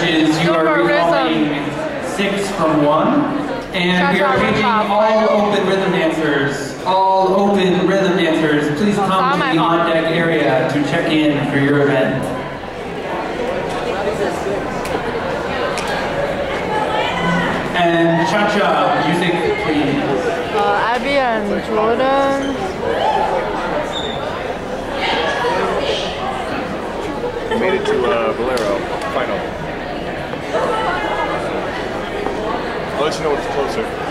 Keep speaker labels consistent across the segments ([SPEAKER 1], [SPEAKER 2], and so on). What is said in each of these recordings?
[SPEAKER 1] judges, you are recalling 6 from 1. And we are paging all open rhythm dancers. All open rhythm dancers, please come to the on deck area to check in for your event. And cha-cha, music please.
[SPEAKER 2] Abby and Jordan.
[SPEAKER 3] Made it to Bolero final. I'll let you know when it's closer.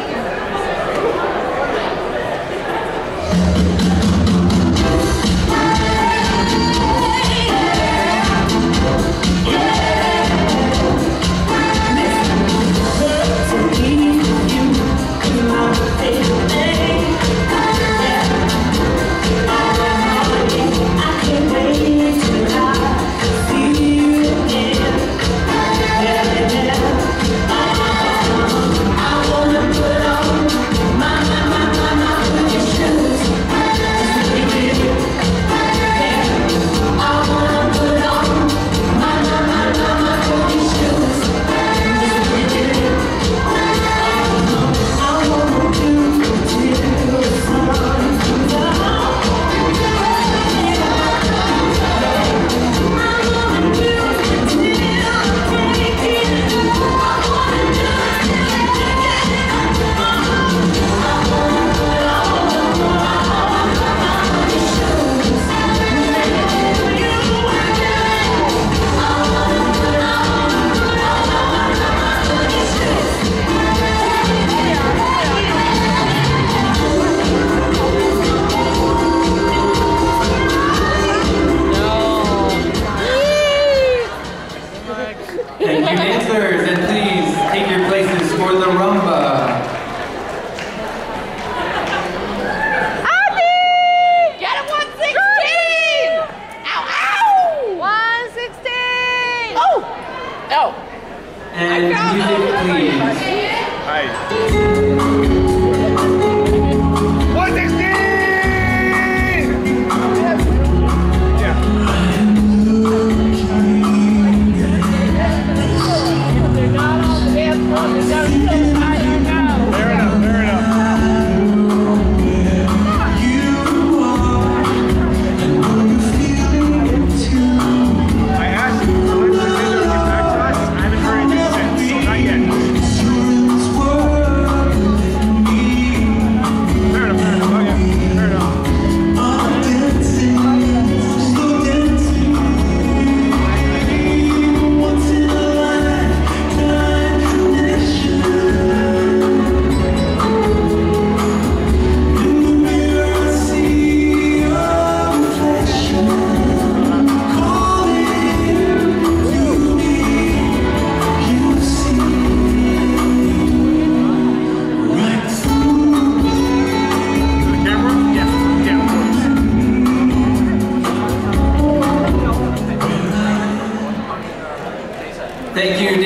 [SPEAKER 1] Thank you, dancers, and please take your places for the rumba.
[SPEAKER 2] Abby! Get him 116! Ow, ow! 116! Oh! Oh!
[SPEAKER 1] And music, please.
[SPEAKER 3] Hi. 116!
[SPEAKER 1] Thank you